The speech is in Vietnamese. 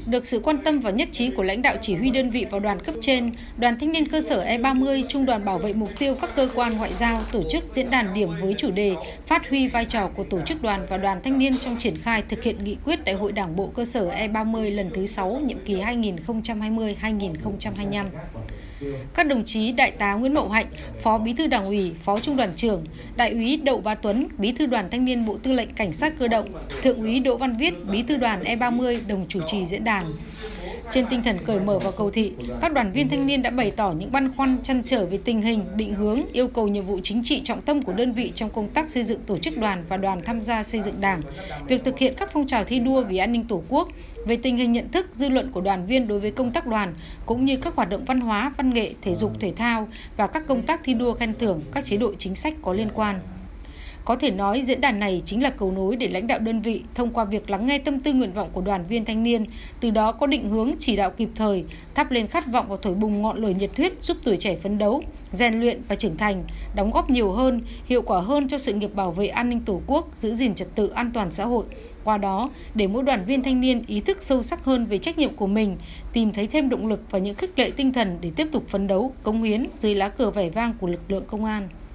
Được sự quan tâm và nhất trí của lãnh đạo chỉ huy đơn vị và đoàn cấp trên, Đoàn Thanh niên cơ sở E30, Trung đoàn bảo vệ mục tiêu các cơ quan ngoại giao tổ chức diễn đàn điểm với chủ đề phát huy vai trò của tổ chức đoàn và đoàn thanh niên trong triển khai thực hiện nghị quyết Đại hội Đảng bộ cơ sở E30 lần thứ 6, nhiệm kỳ 2020-2025. Các đồng chí Đại tá Nguyễn Mậu Hạnh, Phó Bí thư Đảng ủy, Phó Trung đoàn trưởng, Đại úy Đậu Bá Tuấn, Bí thư Đoàn Thanh niên Bộ Tư lệnh Cảnh sát cơ động, Thượng úy Đỗ Văn Viết, Bí thư đoàn E30 đồng chủ trì diễn đàn. Trên tinh thần cởi mở và cầu thị, các đoàn viên thanh niên đã bày tỏ những băn khoăn, trăn trở về tình hình, định hướng, yêu cầu nhiệm vụ chính trị trọng tâm của đơn vị trong công tác xây dựng tổ chức đoàn và đoàn tham gia xây dựng Đảng, việc thực hiện các phong trào thi đua vì an ninh Tổ quốc, về tình hình nhận thức, dư luận của đoàn viên đối với công tác đoàn, cũng như các hoạt động văn hóa, văn nghệ, thể dục, thể thao và các công tác thi đua khen thưởng, các chế độ chính sách có liên quan. Có thể nói diễn đàn này chính là cầu nối để lãnh đạo đơn vị thông qua việc lắng nghe tâm tư nguyện vọng của đoàn viên thanh niên, từ đó có định hướng chỉ đạo kịp thời, thắp lên khát vọng và thổi bùng ngọn lửa nhiệt huyết giúp tuổi trẻ phấn đấu, rèn luyện và trưởng thành, đóng góp nhiều hơn, hiệu quả hơn cho sự nghiệp bảo vệ an ninh Tổ quốc, giữ gìn trật tự an toàn xã hội. Qua đó, để mỗi đoàn viên thanh niên ý thức sâu sắc hơn về trách nhiệm của mình, tìm thấy thêm động lực và những khích lệ tinh thần để tiếp tục phấn đấu, cống hiến dưới lá cờ vẻ vang của lực lượng công an.